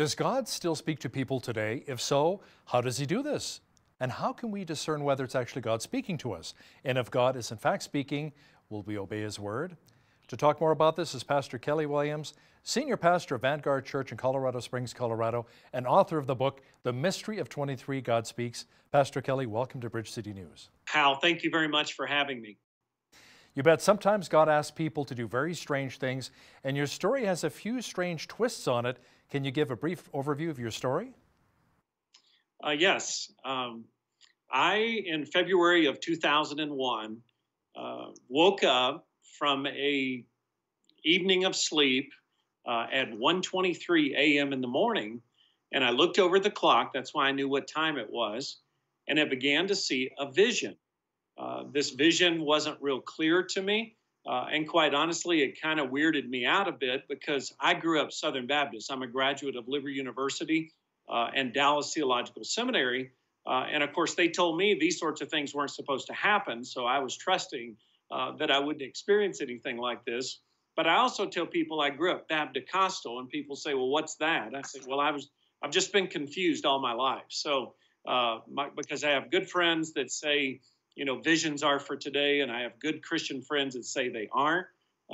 Does God still speak to people today? If so, how does he do this? And how can we discern whether it's actually God speaking to us? And if God is in fact speaking, will we obey his word? To talk more about this is Pastor Kelly Williams, Senior Pastor of Vanguard Church in Colorado Springs, Colorado, and author of the book, The Mystery of 23, God Speaks. Pastor Kelly, welcome to Bridge City News. Hal, thank you very much for having me. You bet sometimes God asks people to do very strange things, and your story has a few strange twists on it. Can you give a brief overview of your story? Yes. In February of 2001, woke up from a evening of sleep at 1:23 a.m. in the morning, and I looked over the clock. That's why I knew what time it was, and I began to see a vision. This vision wasn't real clear to me. And quite honestly, it kind of weirded me out a bit because I grew up Southern Baptist. I'm a graduate of Liberty University and Dallas Theological Seminary. And of course, they told me these sorts of things weren't supposed to happen. So I was trusting that I wouldn't experience anything like this. But I also tell people I grew up Baptist, and people say, well, what's that? I say, well, I've just been confused all my life. So because I have good friends that say, visions are for today, and I have good Christian friends that say they aren't.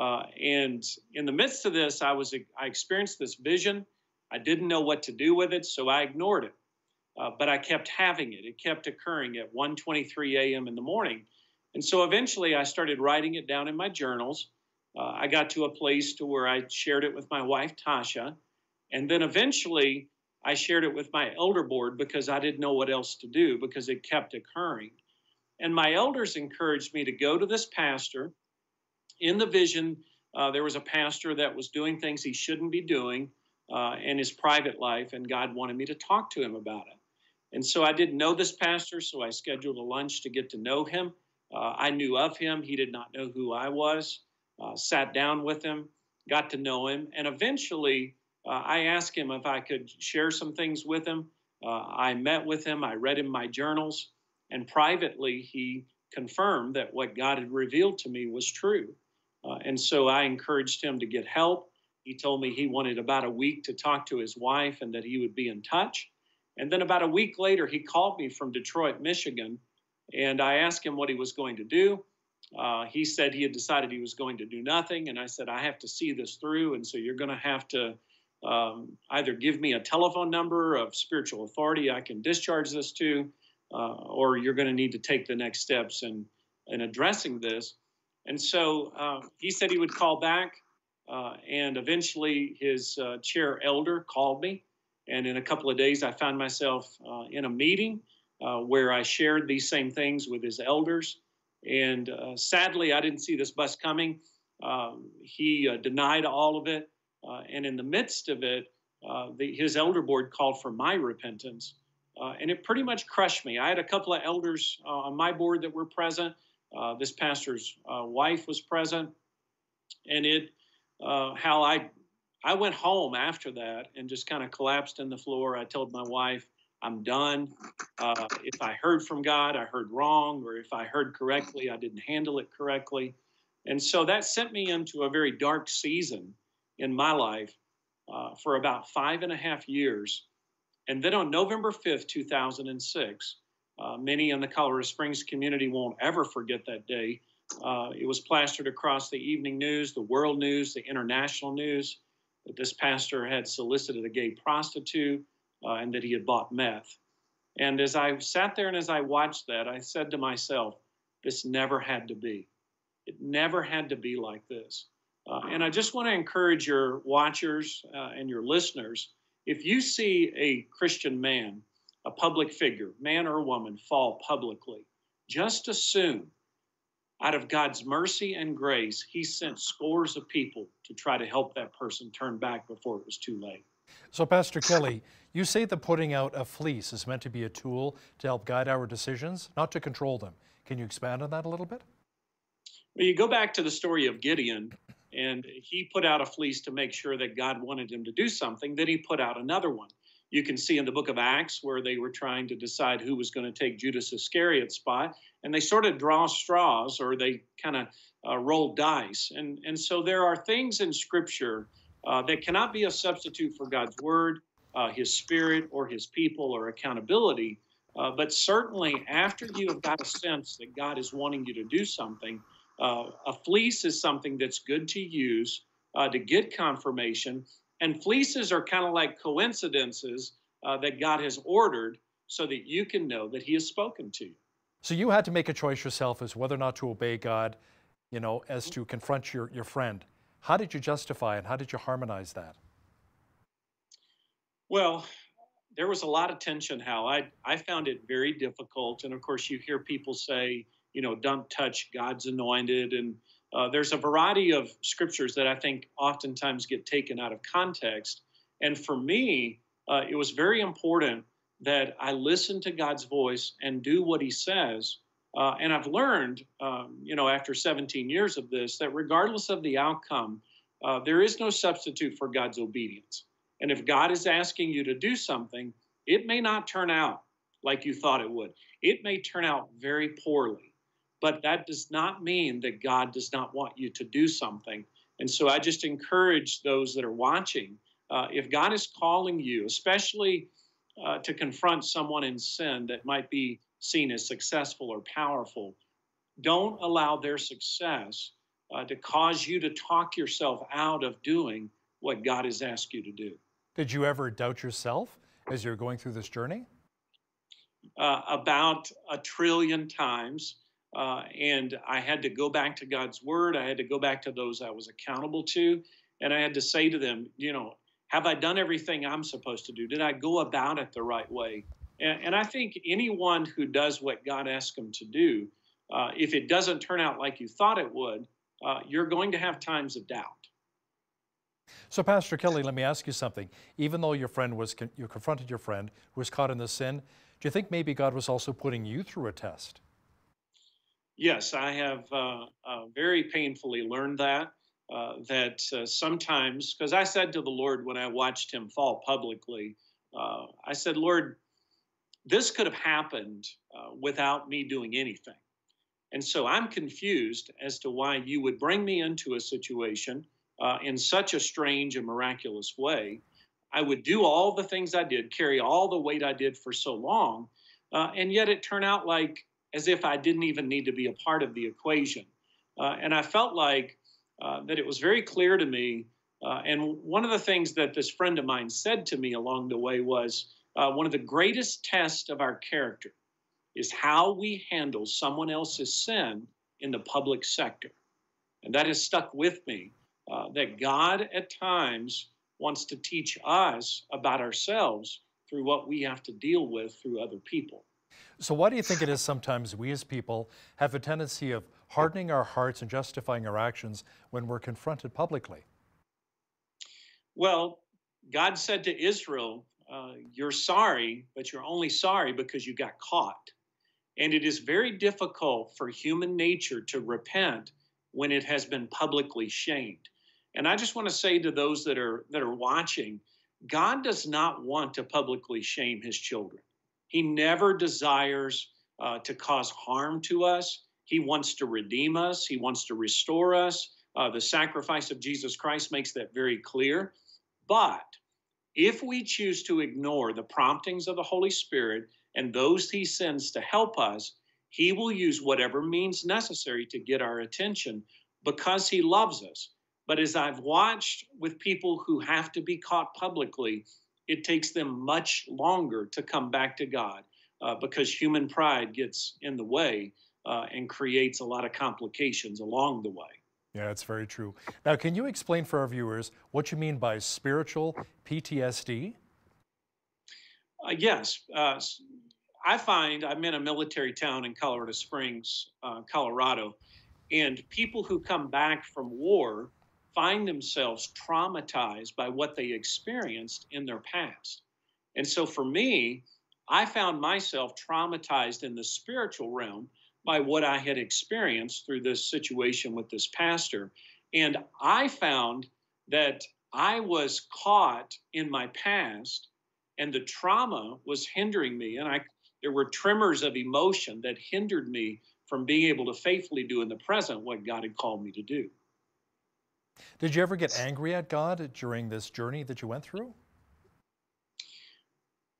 And in the midst of this, I experienced this vision. I didn't know what to do with it, so I ignored it. But I kept having it. It kept occurring at 1:23 a.m. in the morning. And so eventually I started writing it down in my journals. I got to a place to where I shared it with my wife, Tasha. And then eventually I shared it with my elder board because I didn't know what else to do because it kept occurring. And my elders encouraged me to go to this pastor. In the vision, there was a pastor that was doing things he shouldn't be doing in his private life, and God wanted me to talk to him about it. And so I didn't know this pastor, so I scheduled a lunch to get to know him. I knew of him. He did not know who I was. Sat down with him, got to know him, and eventually I asked him if I could share some things with him. I met with him. I read him my journals. And privately, he confirmed that what God had revealed to me was true. And so I encouraged him to get help. He told me he wanted about a week to talk to his wife and that he would be in touch. And then about a week later, he called me from Detroit, Michigan, and I asked him what he was going to do. He said he had decided he was going to do nothing. And I said, I have to see this through. And so you're going to have to either give me a telephone number of spiritual authority I can discharge this to, or you're going to need to take the next steps in addressing this. And so he said he would call back, and eventually his chair elder called me. And in a couple of days, I found myself in a meeting where I shared these same things with his elders. And sadly, I didn't see this bus coming. He denied all of it. And in the midst of it, his elder board called for my repentance. And it pretty much crushed me. I had a couple of elders on my board that were present. This pastor's wife was present. And I went home after that and just kind of collapsed on the floor. I told my wife, I'm done. If I heard from God, I heard wrong, or if I heard correctly, I didn't handle it correctly. And so that sent me into a very dark season in my life for about 5.5 years. And then on November 5th, 2006, many in the Colorado Springs community won't ever forget that day. It was plastered across the evening news, the world news, the international news, that this pastor had solicited a gay prostitute and that he had bought meth. And as I sat there and as I watched that, I said to myself, this never had to be. It never had to be like this. And I just want to encourage your watchers and your listeners, if you see a Christian man, a public figure, man or woman, fall publicly, just assume out of God's mercy and grace, he sent scores of people to try to help that person turn back before it was too late. So, Pastor Kelly, you say that putting out a fleece is meant to be a tool to help guide our decisions, not to control them. Can you expand on that a little bit? Well, you go back to the story of Gideon, and he put out a fleece to make sure that God wanted him to do something. Then he put out another one. You can see in the book of Acts where they were trying to decide who was going to take Judas Iscariot's spot, and they sort of draw straws, or they kind of roll dice. And so there are things in Scripture that cannot be a substitute for God's word. his spirit or his people or accountability. But certainly, after you have got a sense that God is wanting you to do something, a fleece is something that's good to use to get confirmation. And fleeces are kind of like coincidences that God has ordered so that you can know that he has spoken to you. So you had to make a choice yourself as whether or not to obey God, as to confront your friend. How did you justify and how did you harmonize that? Well, there was a lot of tension, Hal. I found it very difficult. And of course, you hear people say, don't touch God's anointed. And there's a variety of scriptures that I think oftentimes get taken out of context. And for me, it was very important that I listen to God's voice and do what he says. And I've learned, after 17 years of this, that regardless of the outcome, there is no substitute for God's obedience. And if God is asking you to do something, it may not turn out like you thought it would. It may turn out very poorly, but that does not mean that God does not want you to do something. And so I just encourage those that are watching, if God is calling you, especially to confront someone in sin that might be seen as successful or powerful, don't allow their success to cause you to talk yourself out of doing what God has asked you to do. Did you ever doubt yourself as you're going through this journey? About 1 trillion times. And I had to go back to God's word. I had to go back to those I was accountable to. And I had to say to them, have I done everything I'm supposed to do? Did I go about it the right way? And I think anyone who does what God asks them to do, if it doesn't turn out like you thought it would, you're going to have times of doubt. So, Pastor Kelly, let me ask you something. Even though you confronted your friend who was caught in the sin, do you think maybe God was also putting you through a test? Yes, I have very painfully learned that sometimes, because I said to the Lord when I watched him fall publicly, I said, Lord, this could have happened without me doing anything. And so I'm confused as to why you would bring me into a situation in such a strange and miraculous way. I would do all the things I did, carry all the weight I did for so long, and yet it turned out like as if I didn't even need to be a part of the equation. And I felt like that it was very clear to me. And one of the things that this friend of mine said to me along the way was one of the greatest tests of our character is how we handle someone else's sin in the public sector. And that has stuck with me, that God at times wants to teach us about ourselves through what we have to deal with through other people. So why do you think it is sometimes we as people have a tendency of hardening our hearts and justifying our actions when we're confronted publicly? Well, God said to Israel, you're sorry, but you're only sorry because you got caught. And it is very difficult for human nature to repent when it has been publicly shamed. And I just want to say to those that are watching, God does not want to publicly shame his children. He never desires to cause harm to us. He wants to redeem us. He wants to restore us. The sacrifice of Jesus Christ makes that very clear. But if we choose to ignore the promptings of the Holy Spirit and those he sends to help us, he will use whatever means necessary to get our attention because he loves us. But as I've watched with people who have to be caught publicly, it takes them much longer to come back to God because human pride gets in the way and creates a lot of complications along the way. Yeah, it's very true. Now, can you explain for our viewers what you mean by spiritual PTSD? Yes. I find I'm in a military town in Colorado Springs, Colorado, and people who come back from war find themselves traumatized by what they experienced in their past. And so for me, I found myself traumatized in the spiritual realm by what I had experienced through this situation with this pastor. And I found that I was caught in my past and the trauma was hindering me. And there were tremors of emotion that hindered me from being able to faithfully do in the present what God had called me to do. Did you ever get angry at God during this journey that you went through?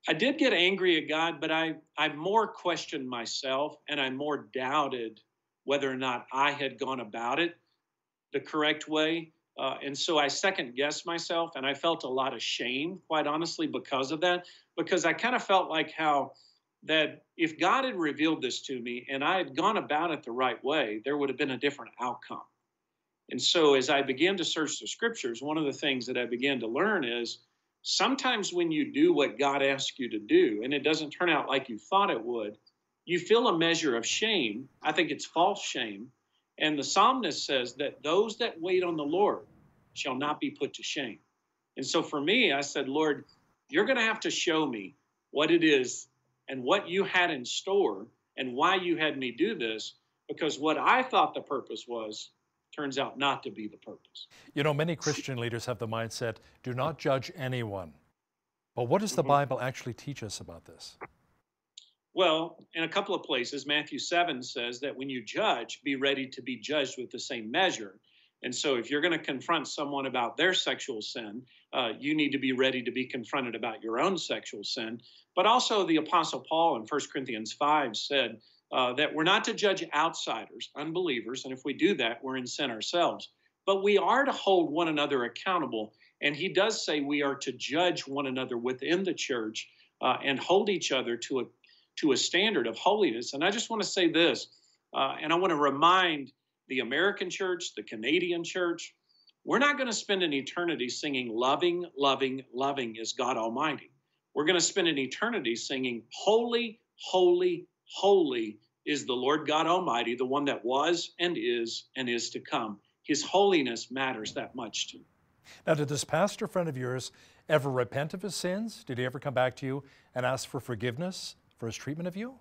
I did get angry at God, but I more questioned myself and I more doubted whether or not I had gone about it the correct way. And so I second guessed myself and I felt a lot of shame, quite honestly, because of that, because I kind of felt like how that if God had revealed this to me and I had gone about it the right way, there would have been a different outcome. And so as I began to search the scriptures, one of the things that I began to learn is sometimes when you do what God asks you to do and it doesn't turn out like you thought it would, you feel a measure of shame. I think it's false shame. And the psalmist says that those that wait on the Lord shall not be put to shame. And so for me, I said, Lord, you're going to have to show me what it is and what you had in store and why you had me do this, because what I thought the purpose was turns out not to be the purpose. You know, many Christian leaders have the mindset, do not judge anyone. But what does the Bible actually teach us about this? Well, in a couple of places, Matthew 7 says that when you judge, be ready to be judged with the same measure. And so if you're going to confront someone about their sexual sin, you need to be ready to be confronted about your own sexual sin. But also the Apostle Paul in 1 Corinthians 5 said that we're not to judge outsiders, unbelievers, and if we do that, we're in sin ourselves. But we are to hold one another accountable. And he does say we are to judge one another within the church and hold each other to a standard of holiness. And I just want to say this, and I want to remind the American church, the Canadian church, we're not going to spend an eternity singing loving, loving, loving is God Almighty. We're going to spend an eternity singing holy, holy, holy is the Lord God Almighty, the one that was and is to come. His holiness matters that much to me. Now, did this pastor friend of yours ever repent of his sins? Did he ever come back to you and ask for forgiveness for his treatment of you?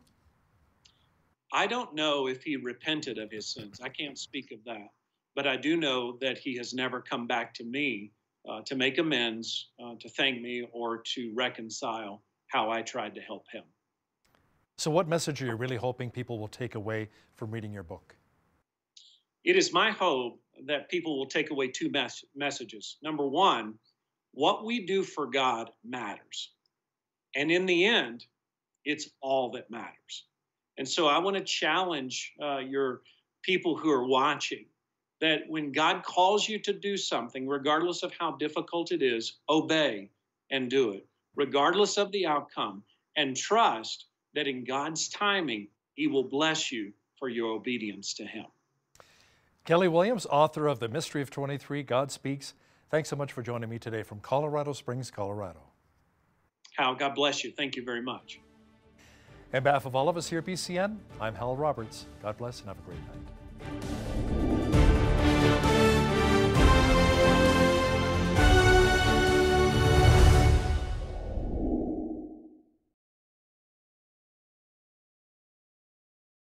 I don't know if he repented of his sins. I can't speak of that. But I do know that he has never come back to me to make amends, to thank me, or to reconcile how I tried to help him. So what message are you really hoping people will take away from reading your book? It is my hope that people will take away two messages. Number one, what we do for God matters. And in the end, it's all that matters. And so I want to challenge your people who are watching that when God calls you to do something, regardless of how difficult it is, obey and do it, regardless of the outcome, and trust that in God's timing, he will bless you for your obedience to him. Kelly Williams, author of The Mystery of 23, God Speaks. Thanks so much for joining me today from Colorado Springs, Colorado. Hal, God bless you. Thank you very much. On behalf of all of us here at BCN, I'm Hal Roberts. God bless and have a great night.